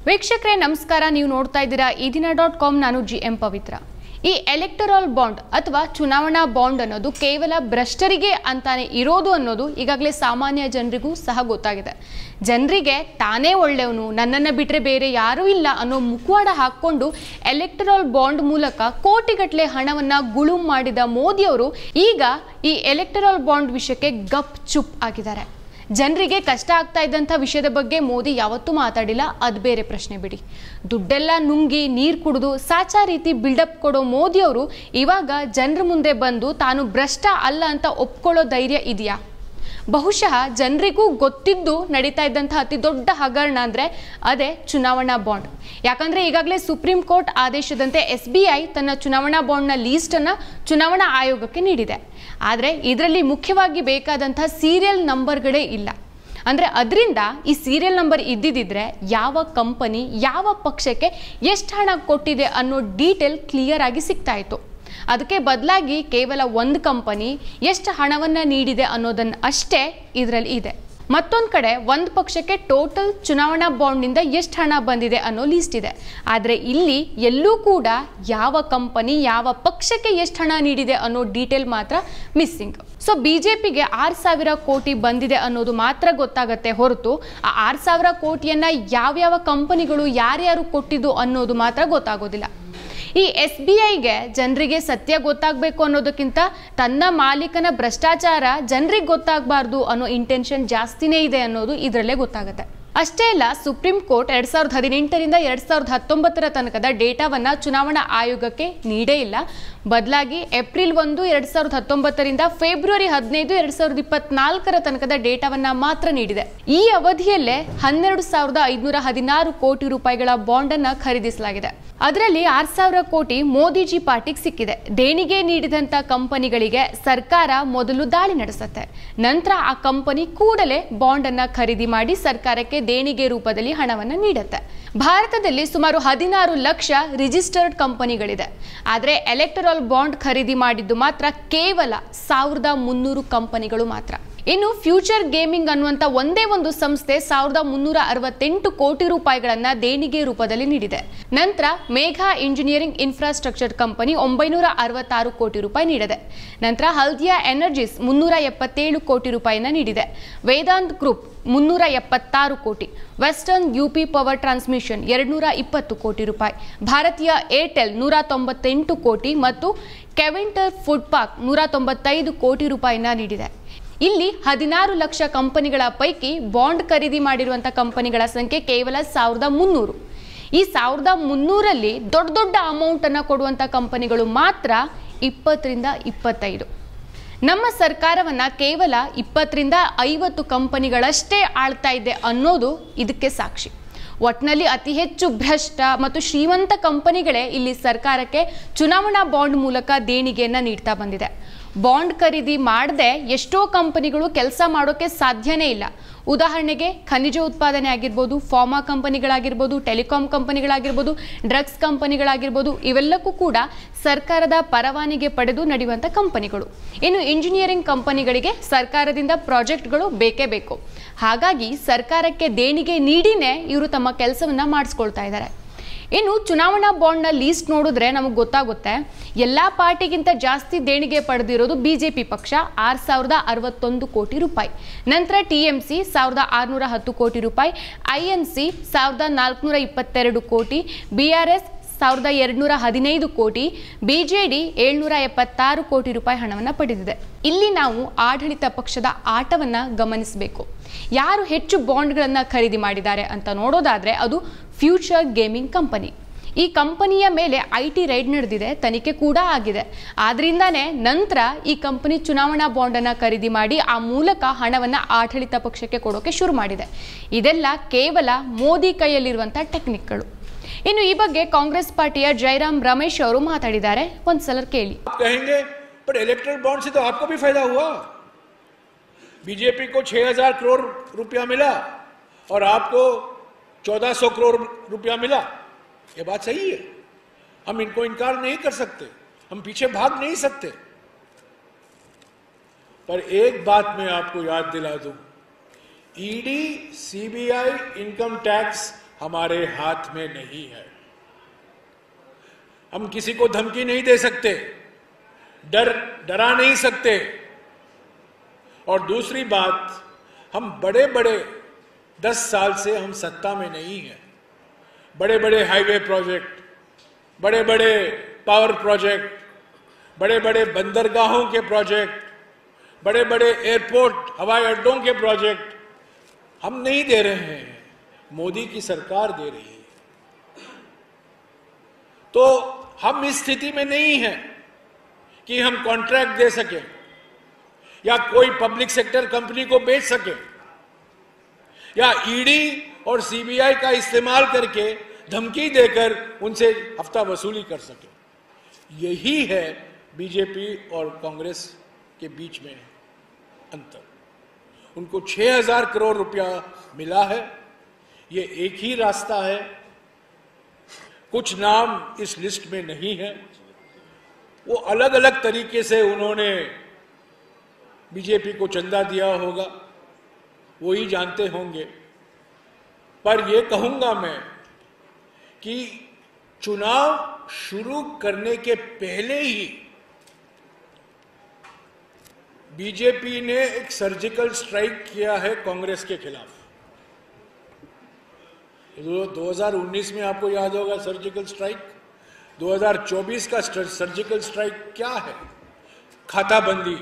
ವೀಕ್ಷಕರೇ ನಮಸ್ಕಾರ, ನೀವು ನೋಡ್ತಾ ಇದ್ದೀರಾ ಈ ದಿನ.com. ನಾನು GM ಪವಿತ್ರ. ಈ ಎಲೆಕ್ಟರಲ್ ಬಾಂಡ್ ಅಥವಾ ಚುನಾವಣಾ ಬಾಂಡ್ ಅನ್ನೋದು ಕೇವಲ ಭ್ರಷ್ಟರಿಗೆ ಅಂತಾನೆ ಇರೋದು ಅನ್ನೋದು ಈಗಾಗಲೇ ಸಾಮಾನ್ಯ ಜನರಿಗೂ ಸಹ ಗೊತ್ತಾಗಿದೆ. ಜನರಿಗೆ ತಾನೇ ಒಳ್ಳೆಯವನು, ನನ್ನನ್ನು ಬಿಟ್ಟರೆ ಬೇರೆ ಯಾರೂ ಇಲ್ಲ ಅನ್ನೋ ಮುಖವಾಡ ಹಾಕ್ಕೊಂಡು ಎಲೆಕ್ಟರಲ್ ಬಾಂಡ್ ಮೂಲಕ ಕೋಟಿಗಟ್ಟಲೆ ಹಣವನ್ನು ಗುಳುಂ ಮಾಡಿದ ಮೋದಿಯವರು ಈಗ ಈ ಎಲೆಕ್ಟರಲ್ ಬಾಂಡ್ ವಿಷಯಕ್ಕೆ ಗಪ್ ಚುಪ್ ಆಗಿದ್ದಾರೆ. ಜನರಿಗೆ ಕಷ್ಟ ಆಗ್ತಾ ಇದ್ದಂಥ ವಿಷಯದ ಬಗ್ಗೆ ಮೋದಿ ಯಾವತ್ತೂ ಮಾತಾಡಿಲ್ಲ, ಅದು ಬೇರೆ ಪ್ರಶ್ನೆ ಬಿಡಿ. ದುಡ್ಡೆಲ್ಲ ನುಂಗಿ ನೀರು ಕುಡಿದು ಸಾಚಾ ರೀತಿ ಬಿಲ್ಡಪ್ ಕೊಡೋ ಮೋದಿಯವರು ಇವಾಗ ಜನರ ಮುಂದೆ ಬಂದು ತಾನು ಭ್ರಷ್ಟ ಅಲ್ಲ ಅಂತ ಒಪ್ಕೊಳ್ಳೋ ಧೈರ್ಯ ಇದೆಯಾ? ಬಹುಶಃ ಜನರಿಗೂ ಗೊತ್ತಿದ್ದು ನಡೀತಾ ಇದ್ದಂಥ ಅತಿ ದೊಡ್ಡ ಹಗರಣ ಅಂದರೆ ಅದೇ ಚುನಾವಣಾ ಬಾಂಡ್. ಯಾಕಂದರೆ ಈಗಾಗಲೇ ಸುಪ್ರೀಂ ಕೋರ್ಟ್ ಆದೇಶದಂತೆ SBI ತನ್ನ ಚುನಾವಣಾ ಬಾಂಡ್ನ ಲೀಸ್ಟನ್ನು ಚುನಾವಣಾ ಆಯೋಗಕ್ಕೆ ನೀಡಿದೆ. ಆದರೆ ಇದರಲ್ಲಿ ಮುಖ್ಯವಾಗಿ ಬೇಕಾದಂಥ ಸೀರಿಯಲ್ ನಂಬರ್ಗಳೇ ಇಲ್ಲ. ಅಂದರೆ ಅದರಿಂದ ಈ ಸೀರಿಯಲ್ ನಂಬರ್ ಇದ್ದಿದ್ದರೆ ಯಾವ ಕಂಪನಿ ಯಾವ ಪಕ್ಷಕ್ಕೆ ಎಷ್ಟು ಹಣ ಕೊಟ್ಟಿದೆ ಅನ್ನೋ ಡೀಟೇಲ್ ಕ್ಲಿಯರ್ ಆಗಿ ಸಿಗ್ತಾ ಇತ್ತು. ಅದಕ್ಕೆ ಬದಲಾಗಿ ಕೇವಲ ಒಂದು ಕಂಪನಿ ಎಷ್ಟು ಹಣವನ್ನು ನೀಡಿದೆ ಅನ್ನೋದನ್ನು ಅಷ್ಟೇ ಇದರಲ್ಲಿ ಇದೆ. ಮತ್ತೊಂದು ಕಡೆ ಒಂದು ಪಕ್ಷಕ್ಕೆ ಟೋಟಲ್ ಚುನಾವಣಾ ಬಾಂಡ್ನಿಂದ ಎಷ್ಟು ಹಣ ಬಂದಿದೆ ಅನ್ನೋ ಲೀಸ್ಟ್ ಇದೆ. ಆದರೆ ಇಲ್ಲಿ ಎಲ್ಲೂ ಕೂಡ ಯಾವ ಕಂಪನಿ ಯಾವ ಪಕ್ಷಕ್ಕೆ ಎಷ್ಟು ಹಣ ನೀಡಿದೆ ಅನ್ನೋ ಡೀಟೇಲ್ ಮಾತ್ರ ಮಿಸ್ಸಿಂಗ್. ಸೊ BJPಗೆ 6,000 ಕೋಟಿ ಬಂದಿದೆ ಅನ್ನೋದು ಮಾತ್ರ ಗೊತ್ತಾಗತ್ತೆ ಹೊರತು ಆ 6,000 ಕೋಟಿಯನ್ನು ಯಾವ್ಯಾವ ಕಂಪನಿಗಳು ಯಾರ್ಯಾರು ಕೊಟ್ಟಿದ್ದು ಅನ್ನೋದು ಮಾತ್ರ ಗೊತ್ತಾಗೋದಿಲ್ಲ. ಈ SBIಗೆ ಜನರಿಗೆ ಸತ್ಯ ಗೊತ್ತಾಗಬೇಕು ಅನ್ನೋದಕ್ಕಿಂತ ತನ್ನ ಮಾಲೀಕನ ಭ್ರಷ್ಟಾಚಾರ ಜನರಿಗೆ ಗೊತ್ತಾಗಬಾರ್ದು ಅನ್ನೋ ಇಂಟೆನ್ಷನ್ ಜಾಸ್ತಿನೇ ಇದೆ ಅನ್ನೋದು ಇದರಲ್ಲೇ ಗೊತ್ತಾಗುತ್ತೆ. ಅಷ್ಟೇ ಅಲ್ಲ, ಸುಪ್ರೀಂ ಕೋರ್ಟ್ 2018ರಿಂದ 2019 ತನಕದ ಡೇಟಾವನ್ನು ಚುನಾವಣಾ ಆಯೋಗಕ್ಕೆ ನೀಡೇ ಇಲ್ಲ. ಬದಲಾಗಿ ಏಪ್ರಿಲ್ 1, 2019ರಿಂದ ಫೆಬ್ರವರಿ 15, 2024 ತನಕದ ಡೇಟಾವನ್ನು ಮಾತ್ರ ನೀಡಿದೆ. ಈ ಅವಧಿಯಲ್ಲೇ 12,516 ಕೋಟಿ ರೂಪಾಯಿಗಳ ಬಾಂಡನ್ನು ಖರೀದಿಸಲಾಗಿದೆ. ಅದರಲ್ಲಿ 6,000 ಕೋಟಿ ಮೋದಿಜಿ ಪಾರ್ಟಿಗೆ ಸಿಕ್ಕಿದೆ. ದೇಣಿಗೆ ನೀಡಿದಂಥ ಕಂಪನಿಗಳಿಗೆ ಸರ್ಕಾರ ಮೊದಲು ದಾಳಿ ನಡೆಸುತ್ತೆ. ನಂತರ ಆ ಕಂಪನಿ ಕೂಡಲೇ ಬಾಂಡನ್ನು ಖರೀದಿ ಮಾಡಿ ಸರ್ಕಾರಕ್ಕೆ ದೇಣಿಗೆ ರೂಪದಲ್ಲಿ ಹಣವನ್ನು ನೀಡುತ್ತೆ. ಭಾರತದಲ್ಲಿ ಸುಮಾರು 16 ಲಕ್ಷ ರಿಜಿಸ್ಟರ್ಡ್ ಕಂಪನಿಗಳಿದೆ. ಆದರೆ ಎಲೆಕ್ಟರಲ್ ಬಾಂಡ್ ಖರೀದಿ ಮಾಡಿದ್ದು ಮಾತ್ರ ಕೇವಲ 1,300 ಕಂಪನಿಗಳು ಮಾತ್ರ. ಇನ್ನು ಫ್ಯೂಚರ್ ಗೇಮಿಂಗ್ ಅನ್ನುವಂಥ ಒಂದೇ ಒಂದು ಸಂಸ್ಥೆ 1,368 ಕೋಟಿ ರೂಪಾಯಿಗಳನ್ನು ದೇಣಿಗೆ ರೂಪದಲ್ಲಿ ನೀಡಿದೆ. ನಂತರ ಮೇಘಾ ಇಂಜಿನಿಯರಿಂಗ್ ಇನ್ಫ್ರಾಸ್ಟ್ರಕ್ಚರ್ ಕಂಪನಿ 966 ಕೋಟಿ ರೂಪಾಯಿ ನೀಡಿದೆ. ನಂತರ ಹಲ್ದಿಯಾ ಎನರ್ಜೀಸ್ 377 ಕೋಟಿ ರೂಪಾಯಿನ ನೀಡಿದೆ. ವೇದಾಂತ್ ಗ್ರೂಪ್ 376 ಕೋಟಿ, ವೆಸ್ಟರ್ನ್ UP ಪವರ್ ಟ್ರಾನ್ಸ್ಮಿಷನ್ 220 ಕೋಟಿ ರೂಪಾಯಿ, ಭಾರತೀಯ ಏರ್ಟೆಲ್ 198 ಕೋಟಿ ಮತ್ತು ಕೆವೆಂಟರ್ ಫುಡ್ ಪಾರ್ಕ್ 195 ಕೋಟಿ ರೂಪಾಯಿನ ನೀಡಿದೆ. ಇಲ್ಲಿ 16 ಲಕ್ಷ ಕಂಪನಿಗಳ ಪೈಕಿ ಬಾಂಡ್ ಖರೀದಿ ಮಾಡಿರುವಂಥ ಕಂಪನಿಗಳ ಸಂಖ್ಯೆ ಕೇವಲ 1,300. ಈ 1,300ರಲ್ಲಿ ದೊಡ್ಡ ದೊಡ್ಡ ಅಮೌಂಟನ್ನು ಕೊಡುವಂಥ ಕಂಪನಿಗಳು ಮಾತ್ರ 20ರಿಂದ 25. ನಮ್ಮ ಸರ್ಕಾರವನ್ನು ಕೇವಲ 20ರಿಂದ 50 ಕಂಪನಿಗಳಷ್ಟೇ ಆಳ್ತಾ ಇದೆ ಅನ್ನೋದು ಇದಕ್ಕೆ ಸಾಕ್ಷಿ. ಒಟ್ಟಿನಲ್ಲಿ ಅತಿ ಹೆಚ್ಚು ಭ್ರಷ್ಟ ಮತ್ತು ಶ್ರೀಮಂತ ಕಂಪನಿಗಳೇ ಇಲ್ಲಿ ಸರ್ಕಾರಕ್ಕೆ ಚುನಾವಣಾ ಬಾಂಡ್ ಮೂಲಕ ದೇಣಿಗೆಯನ್ನು ನೀಡ್ತಾ ಬಂದಿದೆ. ಬಾಂಡ್ ಖರೀದಿ ಮಾಡದೆ ಎಷ್ಟೋ ಕಂಪನಿಗಳು ಕೆಲಸ ಮಾಡೋಕ್ಕೆ ಸಾಧ್ಯನೇ ಇಲ್ಲ. ಉದಾಹರಣೆಗೆ ಖನಿಜ ಉತ್ಪಾದನೆ ಆಗಿರ್ಬೋದು, ಫಾರ್ಮಾ ಕಂಪನಿಗಳಾಗಿರ್ಬೋದು, ಟೆಲಿಕಾಂ ಕಂಪನಿಗಳಾಗಿರ್ಬೋದು, ಡ್ರಗ್ಸ್ ಕಂಪನಿಗಳಾಗಿರ್ಬೋದು, ಇವೆಲ್ಲಕ್ಕೂ ಕೂಡ ಸರ್ಕಾರದ ಪರವಾನಗಿ ಪಡೆದು ನಡೆಯುವಂಥ ಕಂಪನಿಗಳು. ಇನ್ನು ಇಂಜಿನಿಯರಿಂಗ್ ಕಂಪನಿಗಳಿಗೆ ಸರ್ಕಾರದಿಂದ ಪ್ರಾಜೆಕ್ಟ್ಗಳು ಬೇಕೇ ಬೇಕು. ಹಾಗಾಗಿ ಸರ್ಕಾರಕ್ಕೆ ದೇಣಿಗೆ ನೀಡಿನೇ ಇವರು ತಮ್ಮ ಕೆಲಸವನ್ನು ಮಾಡಿಸ್ಕೊಳ್ತಾ ಇದ್ದಾರೆ. ಇನ್ನು ಚುನಾವಣಾ ಬಾಂಡ್ನ ಲೀಸ್ಟ್ ನೋಡಿದ್ರೆ ನಮಗೆ ಗೊತ್ತಾಗುತ್ತೆ, ಎಲ್ಲ ಪಾರ್ಟಿಗಿಂತ ಜಾಸ್ತಿ ದೇಣಿಗೆ ಪಡೆದಿರೋದು BJP ಪಕ್ಷ 6,061 ಕೋಟಿ ರೂಪಾಯಿ. ನಂತರ TMC 1,610 ಕೋಟಿ ರೂಪಾಯಿ, INC 1,422 ಕೋಟಿ, BRS 1,215 ಕೋಟಿ, BJD 776 ಕೋಟಿ ರೂಪಾಯಿ ಹಣವನ್ನು ಪಡೆದಿದೆ. ಇಲ್ಲಿ ನಾವು ಆಡಳಿತ ಪಕ್ಷದ ಆಟವನ್ನು ಗಮನಿಸಬೇಕು. ಯಾರು ಹೆಚ್ಚು ಬಾಂಡ್ಗಳನ್ನು ಖರೀದಿ ಮಾಡಿದ್ದಾರೆ ಅಂತ ನೋಡೋದಾದರೆ ಅದು ಫ್ಯೂಚರ್ ಗೇಮಿಂಗ್ ಕಂಪನಿ. ಈ ಕಂಪನಿಯ ಮೇಲೆ IT ರೈಡ್ ನಡೆದಿದೆ, ತನಿಖೆ ಕೂಡ ಆಗಿದೆ. ಆದ್ರಿಂದಾನೇ ನಂತರ ಈ ಕಂಪನಿ ಚುನಾವಣಾ ಬಾಂಡನ್ನು ಖರೀದಿ ಮಾಡಿ ಆ ಮೂಲಕ ಹಣವನ್ನು ಆಡಳಿತ ಪಕ್ಷಕ್ಕೆ ಕೊಡೋಕೆ ಶುರು ಮಾಡಿದೆ. ಇದೆಲ್ಲ ಕೇವಲ ಮೋದಿ ಕೈಯಲ್ಲಿರುವಂಥ ಟೆಕ್ನಿಕ್ಗಳು. ಇನ್ನು ಈ ಬಗ್ಗೆ ಕಾಂಗ್ರೆಸ್ ಪಾರ್ಟಿಯ ಜೈರಾಮ್ ರಮೇಶ್ ಅವರು ಮಾತಾಡಿದ್ದಾರೆ, ಒಂದ್ಸಲ ಕೇಳಿ. इलेक्ट्रल बॉन्ड से तो आपको भी फायदा हुआ. बीजेपी को 6,000 करोड़ रुपया मिला और आपको 1,400 करोड़ रुपया मिला. ये बात सही है, हम इनको इनकार नहीं कर सकते, हम पीछे भाग नहीं सकते. पर एक बात मैं आपको याद दिला दूं, ED, CBI, इनकम टैक्स हमारे हाथ में नहीं है। हम किसी को धमकी नहीं दे सकते, डरा नहीं सकते। और दूसरी बात, हम बड़े बड़े 10 साल से हम सत्ता में नहीं हैं। बड़े बड़े हाईवे प्रोजेक्ट, बड़े बड़े पावर प्रोजेक्ट, बड़े बड़े बंदरगाहों के प्रोजेक्ट, बड़े बड़े एयरपोर्ट हवाई अड्डों के प्रोजेक्ट हम नहीं दे रहे हैं, मोदी की सरकार दे रही है। तो हम इस स्थिति में नहीं हैं कि हम कॉन्ट्रैक्ट दे सकें या कोई पब्लिक सेक्टर कंपनी को बेच सकें या ईडी और सीबीआई का इस्तेमाल करके धमकी देकर उनसे हफ्ता वसूली कर सके। यही है बीजेपी और कांग्रेस के बीच में अंतर। उनको 6000 करोड़ रुपया मिला है, ये एक ही रास्ता है। कुछ नाम इस लिस्ट में नहीं है, वो अलग अलग तरीके से उन्होंने बीजेपी को चंदा दिया होगा, वो ही जानते होंगे। पर ये कहूंगा मैं कि चुनाव शुरू करने के पहले ही बीजेपी ने एक सर्जिकल स्ट्राइक किया है कांग्रेस के खिलाफ। 2019 में आपको याद होगा सर्जिकल स्ट्राइक, 2024 का सर्जिकल स्ट्राइक क्या है? खाताबंदी।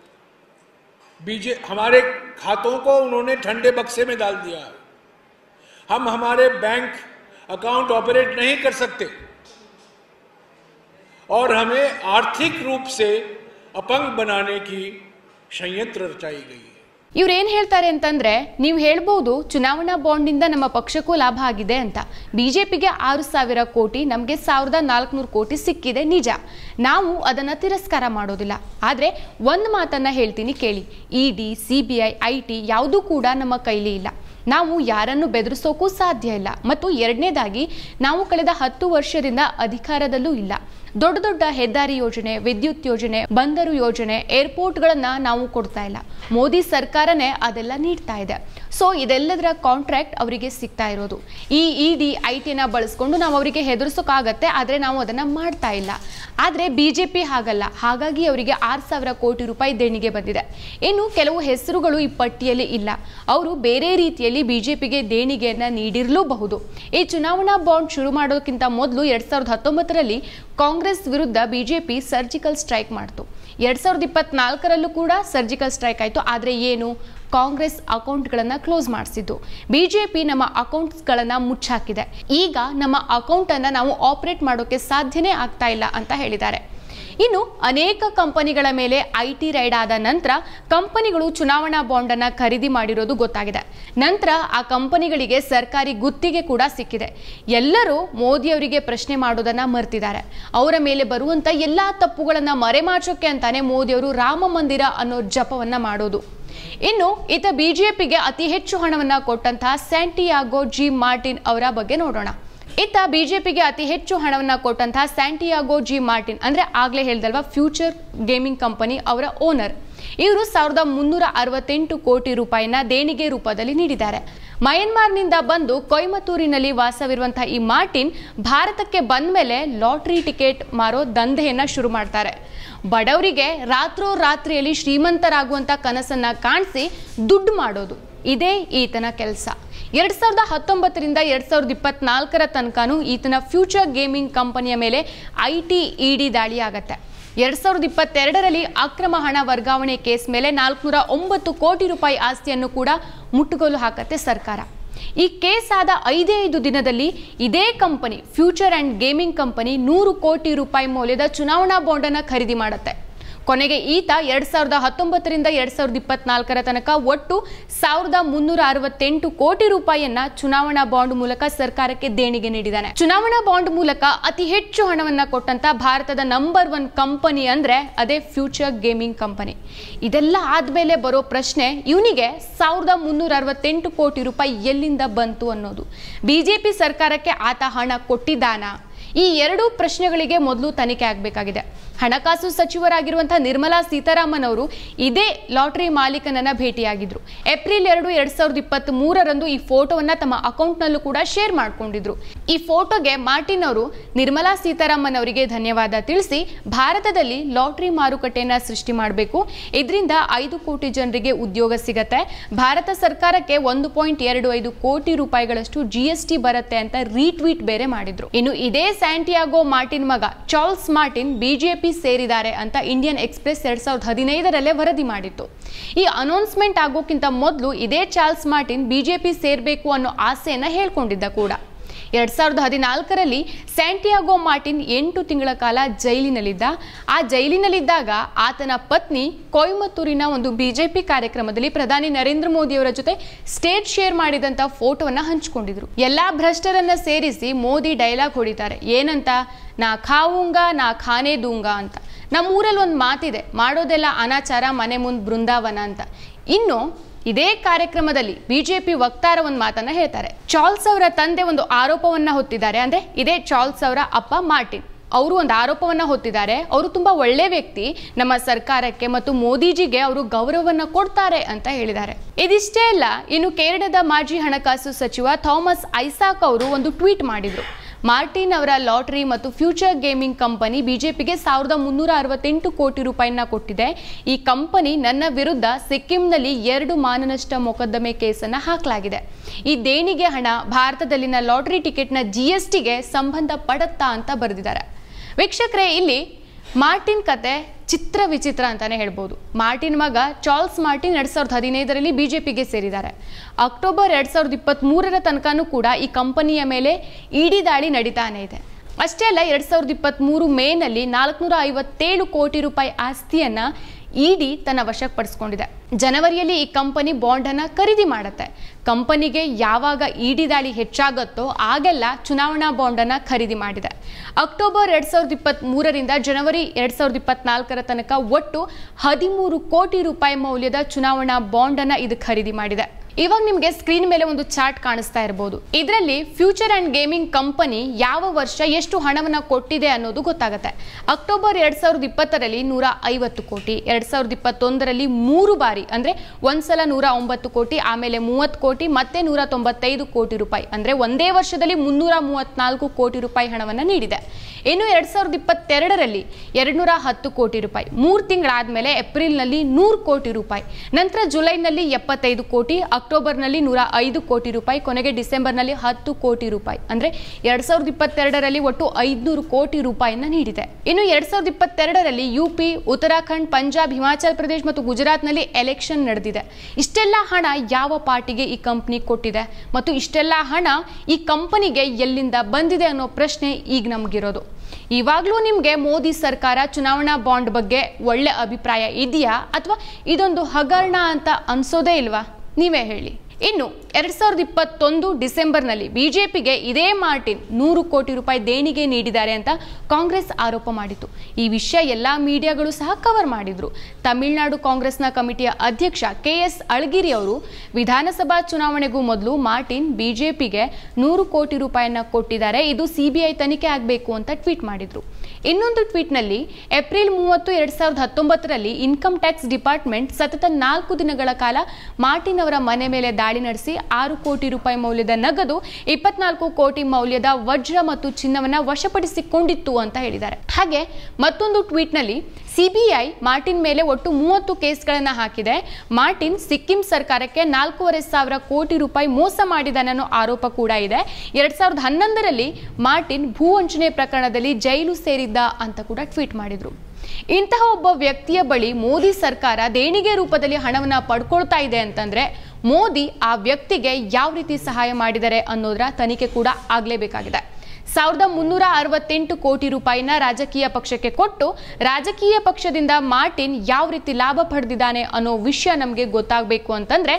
हमारे खातों को उन्होंने ठंडे बक्से में डाल दिया है। हम हमारे बैंक अकाउंट ऑपरेट नहीं कर सकते और हमें आर्थिक रूप से अपंग बनाने की षड्यंत्र रचाई गई है। ಇವ್ರೇನು ಹೇಳ್ತಾರೆ ಅಂತಂದ್ರೆ, ನೀವು ಹೇಳ್ಬೋದು ಚುನಾವಣಾ ಬಾಂಡ್ನಿಂದ ನಮ್ಮ ಪಕ್ಷಕ್ಕೂ ಲಾಭ ಆಗಿದೆ ಅಂತ. ಬಿಜೆಪಿಗೆ 6000 ಕೋಟಿ, ನಮಗೆ 1400 ಕೋಟಿ ಸಿಕ್ಕಿದೆ ನಿಜ, ನಾವು ಅದನ್ನ ತಿರಸ್ಕಾರ ಮಾಡೋದಿಲ್ಲ. ಆದ್ರೆ ಒಂದು ಮಾತನ್ನ ಹೇಳ್ತೀನಿ ಕೇಳಿ, ಇಡಿ, ಸಿಬಿಐ, ಐಟಿ ಯಾವುದೂ ಕೂಡ ನಮ್ಮ ಕೈಲಿ ಇಲ್ಲ. ನಾವು ಯಾರನ್ನು ಬೆದರಿಸೋಕ್ಕೂ ಸಾಧ್ಯ ಇಲ್ಲ. ಮತ್ತು ಎರಡನೇದಾಗಿ, ನಾವು ಕಳೆದ 10 ವರ್ಷದಿಂದ ಅಧಿಕಾರದಲ್ಲೂ ಇಲ್ಲ. ದೊಡ್ಡ ದೊಡ್ಡ ಹೆದ್ದಾರಿ ಯೋಜನೆ, ವಿದ್ಯುತ್ ಯೋಜನೆ, ಬಂದರು ಯೋಜನೆ, ಏರ್ಪೋರ್ಟ್ಗಳನ್ನ ನಾವು ಕೊಡ್ತಾ ಇಲ್ಲ. ಮೋದಿ ಸರ್ಕಾರನೇ ಅದೆಲ್ಲ ನೀಡ್ತಾ ಇದೆ. ಸೊ ಇದೆಲ್ಲದರ ಕಾಂಟ್ರಾಕ್ಟ್ ಅವರಿಗೆ ಸಿಗ್ತಾ ಇರೋದು. ಈ ಇಡಿ, ಐಟಿನ ಬಳಸ್ಕೊಂಡು ನಾವು ಅವರಿಗೆ ಹೆದರ್ಸೋಕ್ಕಾಗತ್ತೆ, ಆದರೆ ನಾವು ಅದನ್ನ ಮಾಡ್ತಾ ಇಲ್ಲ. ಆದರೆ ಬಿಜೆಪಿ ಹಾಗಲ್ಲ. ಹಾಗಾಗಿ ಅವರಿಗೆ 6000 ಕೋಟಿ ರೂಪಾಯಿ ದೇಣಿಗೆ ಬಂದಿದೆ. ಇನ್ನು ಕೆಲವು ಹೆಸರುಗಳು ಈ ಪಟ್ಟಿಯಲ್ಲಿ ಇಲ್ಲ. ಅವರು ಬೇರೆ ರೀತಿಯಲ್ಲಿ ಬಿಜೆಪಿಗೆ ದೇಣಿಗೆಯನ್ನ ನೀಡಿರಲೂಬಹುದು. ಈ ಚುನಾವಣಾ ಬಾಂಡ್ ಶುರು ಮಾಡೋಕ್ಕಿಂತ ಮೊದಲು 2019ರಲ್ಲಿ ಕಾಂಗ್ರೆಸ್ ವಿರುದ್ಧ ಬಿಜೆಪಿ ಸರ್ಜಿಕಲ್ ಸ್ಟ್ರೈಕ್ ಮಾಡಿತು. 2024ರಲ್ಲೂ ಕೂಡ ಸರ್ಜಿಕಲ್ ಸ್ಟ್ರೈಕ್ ಆಯಿತು. ಆದರೆ ಏನು? ಕಾಂಗ್ರೆಸ್ ಅಕೌಂಟ್ಗಳನ್ನು ಕ್ಲೋಸ್ ಮಾಡಿಸಿದ್ದು. ಬಿಜೆಪಿ ನಮ್ಮ ಅಕೌಂಟ್ಸ್ಗಳನ್ನು ಮುಚ್ಚಾಕಿದೆ. ಈಗ ನಮ್ಮ ಅಕೌಂಟನ್ನು ನಾವು ಆಪರೇಟ್ ಮಾಡೋಕ್ಕೆ ಸಾಧ್ಯನೇ ಆಗ್ತಾ ಇಲ್ಲ ಅಂತ ಹೇಳಿದ್ದಾರೆ. ಇನ್ನು ಅನೇಕ ಕಂಪನಿಗಳ ಮೇಲೆ ಐಟಿ ರೈಡ್ ಆದ ನಂತರ ಕಂಪನಿಗಳು ಚುನಾವಣಾ ಬಾಂಡ್ ಅನ್ನು ಖರೀದಿ ಮಾಡಿರೋದು ಗೊತ್ತಾಗಿದೆ. ನಂತರ ಆ ಕಂಪನಿಗಳಿಗೆ ಸರ್ಕಾರಿ ಗುತ್ತಿಗೆ ಕೂಡ ಸಿಕ್ಕಿದೆ. ಎಲ್ಲರೂ ಮೋದಿ ಅವರಿಗೆ ಪ್ರಶ್ನೆ ಮಾಡೋದನ್ನ ಮರ್ತಿದ್ದಾರೆ. ಅವರ ಮೇಲೆ ಬರುವಂತ ಎಲ್ಲಾ ತಪ್ಪುಗಳನ್ನ ಮರೆಮಾಚೋಕೆ ಅಂತಾನೆ ಮೋದಿ ಅವರು ರಾಮ ಮಂದಿರ ಅನ್ನೋ ಜಪವನ್ನ ಮಾಡೋದು. ಇನ್ನು ಈತ ಬಿಜೆಪಿಗೆ ಅತಿ ಹೆಚ್ಚು ಹಣವನ್ನ ಕೊಟ್ಟಂತಹ ಸ್ಯಾಂಟಿಯಾಗೋ ಜಿ ಮಾರ್ಟಿನ್ ಅವರ ಬಗ್ಗೆ ನೋಡೋಣ. ಈತ ಬಿಜೆಪಿಗೆ ಅತಿ ಹೆಚ್ಚು ಹಣವನ್ನ ಕೊಟ್ಟಂತಹ ಸ್ಯಾಂಟಿಯಾಗೋ ಜಿ ಮಾರ್ಟಿನ್ ಅಂದ್ರೆ ಆಗ್ಲೇ ಹೇಳ್ದಲ್ವಾ, ಫ್ಯೂಚರ್ ಗೇಮಿಂಗ್ ಕಂಪನಿ ಅವರ ಓನರ್. ಇವರು 1368 ಕೋಟಿ ರೂಪಾಯಿನ ದೇಣಿಗೆ ರೂಪದಲ್ಲಿ ನೀಡಿದ್ದಾರೆ. ಮಯನ್ಮಾರ್ನಿಂದ ಬಂದು ಕೊಯಮತ್ತೂರಿನಲ್ಲಿ ವಾಸವಿರುವಂತಹ ಈ ಮಾರ್ಟಿನ್ ಭಾರತಕ್ಕೆ ಬಂದ ಮೇಲೆ ಲಾಟರಿ ಟಿಕೆಟ್ ಮಾರೋ ದಂಧೆಯನ್ನ ಶುರು ಮಾಡ್ತಾರೆ. ಬಡವರಿಗೆ ರಾತ್ರೋರಾತ್ರಿಯಲ್ಲಿ ಶ್ರೀಮಂತರಾಗುವಂತ ಕನಸನ್ನ ಕಾಣಿಸಿ ದುಡ್ಡು ಮಾಡೋದು, ಇದೇ ಈತನ ಕೆಲಸ. 2019ರಿಂದ 2024ರ ತನಕನೂ ಈತನ ಫ್ಯೂಚರ್ ಗೇಮಿಂಗ್ ಕಂಪನಿಯ ಮೇಲೆ ಐಟಿ ಇಡಿ ದಾಳಿ ಆಗತ್ತೆ. 2022ರಲ್ಲಿ ಅಕ್ರಮ ಹಣ ವರ್ಗಾವಣೆ ಕೇಸ್ ಮೇಲೆ 409 ಕೋಟಿ ರೂಪಾಯಿ ಆಸ್ತಿಯನ್ನು ಕೂಡ ಮುಟ್ಟುಗೋಲು ಹಾಕತ್ತೆ ಸರ್ಕಾರ. ಈ ಕೇಸ್ ಆದ 5 ದಿನದಲ್ಲಿ ಇದೇ company, future and gaming company 100 crore ರೂಪಾಯಿ ಮೌಲ್ಯದ ಚುನಾವಣಾ ಬಾಂಡ್ ಅನ್ನು ಖರೀದಿ ಮಾಡುತ್ತೆ. ಕೊನೆಗೆ ಈತ 2019ರಿಂದ 2024ರ ತನಕ ಒಟ್ಟು 1368 ಕೋಟಿ ರೂಪಾಯಿಯನ್ನ ಚುನಾವಣಾ ಬಾಂಡ್ ಮೂಲಕ ಸರ್ಕಾರಕ್ಕೆ ದೇಣಿಗೆ ನೀಡಿದ್ದಾನೆ. ಚುನಾವಣಾ ಬಾಂಡ್ ಮೂಲಕ ಅತಿ ಹೆಚ್ಚು ಹಣವನ್ನ ಕೊಟ್ಟಂತ ಭಾರತದ ನಂಬರ್ 1 ಕಂಪನಿ ಅಂದ್ರೆ ಅದೇ ಫ್ಯೂಚರ್ ಗೇಮಿಂಗ್ ಕಂಪನಿ. ಇದೆಲ್ಲ ಆದ್ಮೇಲೆ ಬರೋ ಪ್ರಶ್ನೆ, ಇವನಿಗೆ 1368 ಕೋಟಿ ರೂಪಾಯಿ ಎಲ್ಲಿಂದ ಬಂತು ಅನ್ನೋದು. ಬಿಜೆಪಿ ಸರ್ಕಾರಕ್ಕೆ ಆತ ಹಣ ಕೊಟ್ಟಿದ್ದಾನಾ? ಈ 2 ಪ್ರಶ್ನೆಗಳಿಗೆ ಮೊದಲು ತನಿಖೆ ಆಗಬೇಕಾಗಿದೆ. ಹಣಕಾಸು ಸಚಿವರಾಗಿರುವಂತಹ ನಿರ್ಮಲಾ ಸೀತಾರಾಮನ್ ಅವರು ಇದೇ ಲಾಟರಿ ಮಾಲೀಕನನ್ನ ಭೇಟಿಯಾಗಿದ್ರು. ಏಪ್ರಿಲ್ 2, 2023ರಂದು ಈ ಫೋಟೋವನ್ನ ತಮ್ಮ ಅಕೌಂಟ್ನಲ್ಲೂ ಕೂಡ ಶೇರ್ ಮಾಡಿಕೊಂಡಿದ್ರು. ಈ ಫೋಟೋಗೆ ಮಾರ್ಟಿನ್ ಅವರು ನಿರ್ಮಲಾ ಸೀತಾರಾಮನ್ ಅವರಿಗೆ ಧನ್ಯವಾದ ತಿಳಿಸಿ, ಭಾರತದಲ್ಲಿ ಲಾಟರಿ ಮಾರುಕಟ್ಟೆಯನ್ನ ಸೃಷ್ಟಿ ಮಾಡಬೇಕು, ಇದರಿಂದ 5 ಕೋಟಿ ಜನರಿಗೆ ಉದ್ಯೋಗ ಸಿಗತ್ತೆ, ಭಾರತ ಸರ್ಕಾರಕ್ಕೆ 1.25 ಕೋಟಿ ರೂಪಾಯಿಗಳಷ್ಟು GST ಬರುತ್ತೆ ಅಂತ ರೀಟ್ವೀಟ್ ಬೇರೆ ಮಾಡಿದ್ರು. ಇನ್ನು ಇದೇ ಸ್ಯಾಂಟಿಯಾಗೋ ಮಾರ್ಟಿನ್ ಮಗ ಚಾರ್ಲ್ಸ್ ಮಾರ್ಟಿನ್ ಬಿಜೆಪಿ ಸೇರಿದ್ದಾರೆ ಅಂತ ಇಂಡಿಯನ್ ಎಕ್ಸ್‌ಪ್ರೆಸ್ 2015ರಲ್ಲೇ ವರದಿ ಮಾಡಿತ್ತು. ಈ ಅನೌನ್ಸ್ಮೆಂಟ್ ಆಗೋಕ್ಕಿಂತ ಮೊದಲು ಇದೇ ಚಾರ್ಲ್ಸ್ ಮಾರ್ಟಿನ್ ಬಿಜೆಪಿ ಸೇರ್ಬೇಕು ಅನ್ನೋ ಆಸೆಯನ್ನ ಹೇಳ್ಕೊಂಡಿದ್ದ ಕೂಡ. 2014ರಲ್ಲಿ ಸ್ಯಾಂಟಿಯಾಗೋ ಮಾರ್ಟಿನ್ 8 ತಿಂಗಳ ಕಾಲ ಜೈಲಿನಲ್ಲಿದ್ದ. ಆ ಜೈಲಿನಲ್ಲಿದ್ದಾಗ ಆತನ ಪತ್ನಿ ಕೊಯಮತ್ತೂರಿನ ಒಂದು ಬಿಜೆಪಿ ಕಾರ್ಯಕ್ರಮದಲ್ಲಿ ಪ್ರಧಾನಿ ನರೇಂದ್ರ ಮೋದಿ ಅವರ ಜೊತೆ ಸ್ಟೇಜ್ ಶೇರ್ ಮಾಡಿದಂತ ಫೋಟೋವನ್ನ ಹಂಚಿಕೊಂಡಿದ್ರು. ಎಲ್ಲಾ ಭ್ರಷ್ಟರನ್ನ ಸೇರಿಸಿ ಮೋದಿ ಡೈಲಾಗ್ ಹೊಡಿತಾರೆ, ಏನಂತ, ನಾ ಖಾವುಂಗಾ ನಾ ಖಾನೆ ದೂಂಗಾ ಅಂತ. ನಮ್ಮೂರಲ್ಲಿ ಒಂದು ಮಾತಿದೆ, ಮಾಡೋದೆಲ್ಲ ಅನಾಚಾರ, ಮನೆ ಮುಂದೆ ಬೃಂದಾವನ ಅಂತ. ಇನ್ನು ಇದೇ ಕಾರ್ಯಕ್ರಮದಲ್ಲಿ ಬಿಜೆಪಿ ವಕ್ತಾರ ಒಂದು ಮಾತನ್ನ ಹೇಳ್ತಾರೆ. ಚಾರ್ಲ್ಸ್ ಅವರ ತಂದೆ ಒಂದು ಆರೋಪವನ್ನ ಹೊತ್ತಿದ್ದಾರೆ, ಅಂದ್ರೆ ಇದೇ ಚಾರ್ಲ್ಸ್ ಅವರ ಅಪ್ಪ ಮಾರ್ಟಿನ್ ಅವರು ಒಂದು ಆರೋಪವನ್ನ ಹೊತ್ತಿದ್ದಾರೆ. ಅವರು ತುಂಬಾ ಒಳ್ಳೆ ವ್ಯಕ್ತಿ, ನಮ್ಮ ಸರ್ಕಾರಕ್ಕೆ ಮತ್ತು ಮೋದಿಜಿಗೆ ಅವರು ಗೌರವವನ್ನ ಕೊಡ್ತಾರೆ ಅಂತ ಹೇಳಿದ್ದಾರೆ. ಇದಿಷ್ಟೇ ಅಲ್ಲ, ಇನ್ನು ಕೇರಳದ ಮಾಜಿ ಹಣಕಾಸು ಸಚಿವ ಥಾಮಸ್ ಐಸಾಕ್ ಅವರು ಒಂದು ಟ್ವೀಟ್ ಮಾಡಿದ್ರು. ಮಾರ್ಟಿನ್ ಅವರ ಲಾಟರಿ ಮತ್ತು ಫ್ಯೂಚರ್ ಗೇಮಿಂಗ್ ಕಂಪನಿ ಬಿಜೆಪಿಗೆ 1368 ಕೋಟಿ ರೂಪಾಯಿನ ಕೊಟ್ಟಿದೆ. ಈ ಕಂಪನಿ ನನ್ನ ವಿರುದ್ಧ ಸಿಕ್ಕಿಂನಲ್ಲಿ 2 ಮಾನನಷ್ಟ ಮೊಕದ್ದಮೆ ಕೇಸನ್ನು ಹಾಕಲಾಗಿದೆ. ಈ ದೇಣಿಗೆ ಹಣ ಭಾರತದಲ್ಲಿನ ಲಾಟರಿ ಟಿಕೆಟ್ನ GSTಗೆ ಸಂಬಂಧ ಪಡುತ್ತಾ ಅಂತ ಬರೆದಿದ್ದಾರೆ. ವೀಕ್ಷಕರೇ, ಇಲ್ಲಿ ಮಾರ್ಟಿನ್ ಕತೆ ಚಿತ್ರ ವಿಚಿತ್ರ ಅಂತಾನೆ ಹೇಳ್ಬೋದು. ಮಾರ್ಟಿನ್ ಮಗ ಚಾರ್ಲ್ಸ್ ಮಾರ್ಟಿನ್ 2015ರಲ್ಲಿ ಬಿಜೆಪಿಗೆ ಸೇರಿದ್ದಾರೆ. ಅಕ್ಟೋಬರ್ 2023ರ ತನಕನೂ ಕೂಡ ಈ ಕಂಪನಿಯ ಮೇಲೆ ಇಡಿ ದಾಳಿ ನಡೀತಾನೆ ಇದೆ. ಅಷ್ಟೇ ಅಲ್ಲ, 2023 ಮೇನಲ್ಲಿ 457 ಕೋಟಿ ರೂಪಾಯಿ ಆಸ್ತಿಯನ್ನ ಇಡಿ ತನ್ನ ವಶಪಡಿಸಿಕೊಂಡಿದೆ. ಜನವರಿಯಲ್ಲಿ ಈ ಕಂಪನಿ ಬಾಂಡ್ ಅನ್ನ ಖರೀದಿ ಮಾಡುತ್ತೆ. ಕಂಪನಿಗೆ ಯಾವಾಗ ಇಡಿ ದಾಳಿ ಹೆಚ್ಚಾಗುತ್ತೋ ಆಗೆಲ್ಲ ಚುನಾವಣಾ ಬಾಂಡ್ ಅನ್ನ ಖರೀದಿ ಮಾಡಿದೆ. ಅಕ್ಟೋಬರ್ 2023ರಿಂದ ಜನವರಿ 2024ರ ತನಕ ಒಟ್ಟು 13 ಕೋಟಿ ರೂಪಾಯಿ ಮೌಲ್ಯದ ಚುನಾವಣಾ ಬಾಂಡ್ ಅನ್ನ ಇದು ಖರೀದಿ ಮಾಡಿದೆ. ಇವಾಗ ನಿಮಗೆ ಸ್ಕ್ರೀನ್ ಮೇಲೆ ಒಂದು ಚಾರ್ಟ್ ಕಾಣಿಸ್ತಾ ಇರಬಹುದು. ಇದರಲ್ಲಿ ಫ್ಯೂಚರ್ ಅಂಡ್ ಗೇಮಿಂಗ್ ಕಂಪನಿ ಯಾವ ವರ್ಷ ಎಷ್ಟು ಹಣವನ್ನ ಕೊಟ್ಟಿದೆ ಅನ್ನೋದು ಗೊತ್ತಾಗುತ್ತೆ. ಅಕ್ಟೋಬರ್ 2020ರಲ್ಲಿ 150 ಕೋಟಿ, 2021ರಲ್ಲಿ 3 ಬಾರಿ ಅಂದ್ರೆ ಒಂದ್ಸಲ 109 ಕೋಟಿ, ಆಮೇಲೆ 30 ಕೋಟಿ, ಮತ್ತೆ 195 ಕೋಟಿ ರೂಪಾಯಿ, ಅಂದ್ರೆ ಒಂದೇ ವರ್ಷದಲ್ಲಿ 334 ಕೋಟಿ ರೂಪಾಯಿ ಹಣವನ್ನ ನೀಡಿದೆ. ಇನ್ನು 2022ರಲ್ಲಿ 210 ಕೋಟಿ ರೂಪಾಯಿ, 3 ತಿಂಗಳಾದ್ಮೇಲೆ ಏಪ್ರಿಲ್ನಲ್ಲಿ 100 ಕೋಟಿ ರೂಪಾಯಿ, ನಂತರ ಜುಲೈನಲ್ಲಿ 75 ಕೋಟಿ, ಅಕ್ಟೋಬರ್ನಲ್ಲಿ 105 ಕೋಟಿ ರೂಪಾಯಿ, ಕೊನೆಗೆ ಡಿಸೆಂಬರ್ನಲ್ಲಿ 10 ಕೋಟಿ ರೂಪಾಯಿ, ಅಂದ್ರೆ 2022ರಲ್ಲಿ ಒಟ್ಟು 500 ಕೋಟಿ ರೂಪಾಯಿನ ನೀಡಿದೆ. ಇನ್ನು 2022ರಲ್ಲಿ ಯುಪಿ, ಉತ್ತರಾಖಂಡ್, ಪಂಜಾಬ್, ಹಿಮಾಚಲ್ ಪ್ರದೇಶ್ ಮತ್ತು ಗುಜರಾತ್ನಲ್ಲಿ ಎಲೆಕ್ಷನ್ ನಡೆದಿದೆ. ಇಷ್ಟೆಲ್ಲ ಹಣ ಯಾವ ಪಾರ್ಟಿಗೆ ಈ ಕಂಪನಿ ಕೊಟ್ಟಿದೆ ಮತ್ತು ಇಷ್ಟೆಲ್ಲ ಹಣ ಈ ಕಂಪನಿಗೆ ಎಲ್ಲಿಂದ ಬಂದಿದೆ ಅನ್ನೋ ಪ್ರಶ್ನೆ ಈಗ ನಮಗಿರೋದು. ಇವಾಗಲೂ ನಿಮಗೆ ಮೋದಿ ಸರ್ಕಾರ ಚುನಾವಣಾ ಬಾಂಡ್ ಬಗ್ಗೆ ಒಳ್ಳೆ ಅಭಿಪ್ರಾಯ ಇದೆಯಾ ಅಥವಾ ಇದೊಂದು ಹಗರಣ ಅಂತ ಅನ್ಸೋದೇ ಇಲ್ವಾ? ನೀವೇ ಹೇಳಿ. ಇನ್ನು 2021 ಡಿಸೆಂಬರ್ನಲ್ಲಿ ಬಿಜೆಪಿಗೆ ಇದೇ ಮಾರ್ಟಿನ್ 100 ಕೋಟಿ ರೂಪಾಯಿ ದೇಣಿಗೆ ನೀಡಿದ್ದಾರೆ ಅಂತ ಕಾಂಗ್ರೆಸ್ ಆರೋಪ ಮಾಡಿತು. ಈ ವಿಷಯ ಎಲ್ಲಾ ಮೀಡಿಯಾಗಳು ಸಹ ಕವರ್ ಮಾಡಿದ್ರು. ತಮಿಳುನಾಡು ಕಾಂಗ್ರೆಸ್ನ ಕಮಿಟಿಯ ಅಧ್ಯಕ್ಷ KS ಅಳಗಿರಿ ಅವರು ವಿಧಾನಸಭಾ ಚುನಾವಣೆಗೂ ಮೊದಲು ಮಾರ್ಟಿನ್ ಬಿಜೆಪಿಗೆ 100 ಕೋಟಿ ರೂಪಾಯಿಯನ್ನ ಕೊಟ್ಟಿದ್ದಾರೆ, ಇದು CBI ತನಿಖೆ ಆಗಬೇಕು ಅಂತ ಟ್ವೀಟ್ ಮಾಡಿದ್ರು. ಇನ್ನೊಂದು ಟ್ವೀಟ್ನಲ್ಲಿ ಏಪ್ರಿಲ್ 30, 2019ರಲ್ಲಿ ಇನ್ಕಮ್ ಟ್ಯಾಕ್ಸ್ ಡಿಪಾರ್ಟ್ಮೆಂಟ್ ಸತತ 4 ದಿನಗಳ ಕಾಲ ಮಾರ್ಟಿನ್ ಅವರ ಮನೆ ಮೇಲೆ ದಾಳಿ ನಡೆಸಿ 6 ಕೋಟಿ ರೂಪಾಯಿ ಮೌಲ್ಯದ ನಗದು, 24 ಕೋಟಿ ಮೌಲ್ಯದ ವಜ್ರ ಮತ್ತು ಚಿನ್ನವನ್ನ ವಶಪಡಿಸಿಕೊಂಡಿತ್ತು ಅಂತ ಹೇಳಿದ್ದಾರೆ. ಹಾಗೆ ಮತ್ತೊಂದು ಟ್ವೀಟ್ನಲ್ಲಿ CBI ಮಾರ್ಟಿನ್ ಮೇಲೆ ಒಟ್ಟು 30 ಕೇಸ್ಗಳನ್ನು ಹಾಕಿದೆ. ಮಾರ್ಟಿನ್ ಸಿಕ್ಕಿಂ ಸರ್ಕಾರಕ್ಕೆ 4,500 ಕೋಟಿ ರೂಪಾಯಿ ಮೋಸ ಮಾಡಿದಾನೆ ಅನ್ನೋ ಆರೋಪ ಕೂಡ ಇದೆ. 2011ರಲ್ಲಿ ಮಾರ್ಟಿನ್ ಭೂ ವಂಚನೆ ಪ್ರಕರಣದಲ್ಲಿ ಜೈಲು ಸೇರಿದ್ದ ಅಂತ ಕೂಡ ಟ್ವೀಟ್ ಮಾಡಿದ್ರು. ಇಂತಹ ಒಬ್ಬ ವ್ಯಕ್ತಿಯ ಬಳಿ ಮೋದಿ ಸರ್ಕಾರ ದೇಣಿಗೆ ರೂಪದಲ್ಲಿ ಹಣವನ್ನ ಪಡ್ಕೊಳ್ತಾ ಇದೆ ಅಂತಂದ್ರೆ ಮೋದಿ ಆ ವ್ಯಕ್ತಿಗೆ ಯಾವ ರೀತಿ ಸಹಾಯ ಮಾಡಿದ್ದಾರೆ ಅನ್ನೋದರ ತನಿಖೆ ಕೂಡ ಆಗಲೇಬೇಕಾಗಿದೆ. 1368 ಕೋಟಿ ರೂಪಾಯಿನ ರಾಜಕೀಯ ಪಕ್ಷಕ್ಕೆ ಕೊಟ್ಟು ರಾಜಕೀಯ ಪಕ್ಷದಿಂದ ಮಾರ್ಟಿನ್ ಯಾವ ರೀತಿ ಲಾಭ ಪಡೆದಿದ್ದಾನೆ ಅನ್ನೋ ವಿಷಯ ನಮಗೆ ಗೊತ್ತಾಗಬೇಕು ಅಂತಂದ್ರೆ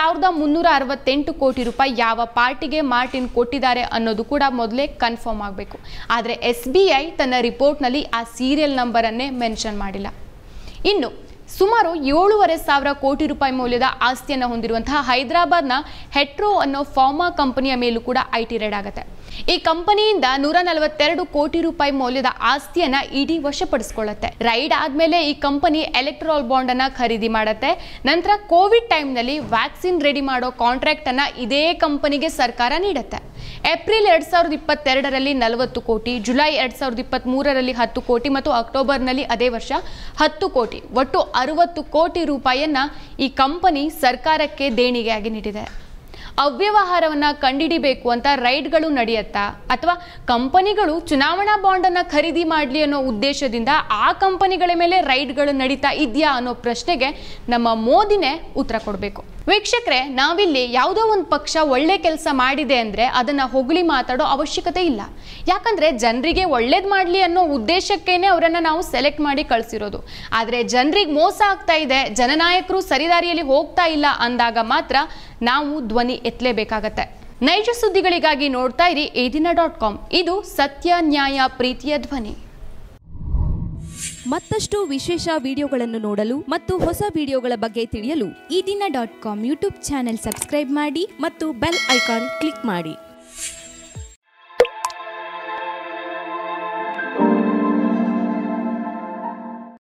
1368 ಕೋಟಿ ರೂಪಾಯಿ ಯಾವ ಪಾರ್ಟಿಗೆ ಮಾರ್ಟಿನ್ ಕೊಟ್ಟಿದ್ದಾರೆ ಅನ್ನೋದು ಕೂಡ ಮೊದಲೇ ಕನ್ಫರ್ಮ್ ಆಗಬೇಕು. ಆದರೆ SBI ತನ್ನ ರಿಪೋರ್ಟ್ನಲ್ಲಿ ಆ ಸೀರಿಯಲ್ ನಂಬರ್ ಅನ್ನೇ ಮೆನ್ಷನ್ ಮಾಡಿಲ್ಲ. ಇನ್ನು ಸುಮಾರು 7,500 ಕೋಟಿ ರೂಪಾಯಿ ಮೌಲ್ಯದ ಆಸ್ತಿಯನ್ನು ಹೊಂದಿರುವಂತಹ ಹೈದರಾಬಾದ್ನ ಹೆಟ್ರೋ ಅನ್ನೋ ಫಾರ್ಮಾ ಕಂಪನಿಯ ಮೇಲೂ ಕೂಡ ಐಟಿ ರೇಡ್ ಆಗುತ್ತೆ. ಈ ಕಂಪನಿಯಿಂದ 142 ಕೋಟಿ ರೂಪಾಯಿ ಮೌಲ್ಯದ ಆಸ್ತಿಯನ್ನ ಇಡಿ ವಶಪಡಿಸಿಕೊಳ್ಳುತ್ತೆ. ರೈಡ್ ಆದ್ಮೇಲೆ ಈ ಕಂಪನಿ ಎಲೆಕ್ಟ್ರಾಲ್ ಬಾಂಡ್ ಅನ್ನ ಖರೀದಿ ಮಾಡುತ್ತೆ. ನಂತರ ಕೋವಿಡ್ ಟೈಮ್ನಲ್ಲಿ ವ್ಯಾಕ್ಸಿನ್ ರೆಡಿ ಮಾಡೋ ಕಾಂಟ್ರಾಕ್ಟ್ ಅನ್ನ ಇದೇ ಕಂಪನಿಗೆ ಸರ್ಕಾರ ನೀಡುತ್ತೆ. ಏಪ್ರಿಲ್ 2022ರಲ್ಲಿ 40 ಕೋಟಿ, ಜುಲೈ 2023ರಲ್ಲಿ 10 ಕೋಟಿ ಮತ್ತು ಅಕ್ಟೋಬರ್ನಲ್ಲಿ ಅದೇ ವರ್ಷ 10 ಕೋಟಿ, ಒಟ್ಟು 60 ಕೋಟಿ ರೂಪಾಯಿಯನ್ನ ಈ ಕಂಪನಿ ಸರ್ಕಾರಕ್ಕೆ ದೇಣಿಗೆಯಾಗಿ ನೀಡಿದೆ. ಅವ್ಯವಹಾರವನ್ನ ಕಂಡಿಡಿಬೇಕು ಅಂತ ರೈಡ್ಗಳು ನಡೆಯುತ್ತಾ ಅಥವಾ ಕಂಪನಿಗಳು ಚುನಾವಣಾ ಬಾಂಡ್ ಅನ್ನ ಖರೀದಿ ಮಾಡಲಿ ಅನ್ನೋ ಉದ್ದೇಶದಿಂದ ಆ ಕಂಪನಿಗಳ ಮೇಲೆ ರೈಡ್ಗಳು ನಡೀತಾ ಇದೆಯಾ ಅನ್ನೋ ಪ್ರಶ್ನೆಗೆ ನಮ್ಮ ಮೋದಿನೇ ಉತ್ತರ ಕೊಡಬೇಕು. ವೀಕ್ಷಕರೇ, ನಾವಿಲ್ಲಿ ಯಾವುದೋ ಒಂದು ಪಕ್ಷ ಒಳ್ಳೆ ಕೆಲಸ ಮಾಡಿದೆ ಅಂದ್ರೆ ಅದನ್ನ ಹೊಗಳಿ ಮಾತಾಡೋ ಅವಶ್ಯಕತೆ ಇಲ್ಲ. ಯಾಕಂದ್ರೆ ಜನರಿಗೆ ಒಳ್ಳೇದ್ ಮಾಡ್ಲಿ ಅನ್ನೋ ಉದ್ದೇಶಕ್ಕೇನೆ ಅವರನ್ನ ನಾವು ಸೆಲೆಕ್ಟ್ ಮಾಡಿ ಕಳಿಸಿರೋದು. ಆದ್ರೆ ಜನರಿಗೆ ಮೋಸ ಆಗ್ತಾ ಇದೆ, ಜನನಾಯಕರು ಸರಿದಾರಿಯಲ್ಲಿ ಹೋಗ್ತಾ ಇಲ್ಲ ಅಂದಾಗ ಮಾತ್ರ ನಾವು ಧ್ವನಿ ಎತ್ತಲೇಬೇಕಾಗತ್ತೆ. ನೈಜ ಸುದ್ದಿಗಳಿಗಾಗಿ ನೋಡ್ತಾ ಇರಿ eDina.com. ಇದು ಸತ್ಯ, ನ್ಯಾಯ, ಪ್ರೀತಿಯ ಧ್ವನಿ. ಮತ್ತಷ್ಟು ವಿಶೇಷ ವಿಡಿಯೋಗಳನ್ನು ನೋಡಲು ಮತ್ತು ಹೊಸ ವಿಡಿಯೋಗಳ ಬಗ್ಗೆ ತಿಳಿಯಲು eDina.com ಯೂಟ್ಯೂಬ್ ಚಾನೆಲ್ ಸಬ್ಸ್ಕ್ರೈಬ್ ಮಾಡಿ ಮತ್ತು ಬೆಲ್ ಐಕಾನ್ ಕ್ಲಿಕ್ ಮಾಡಿ.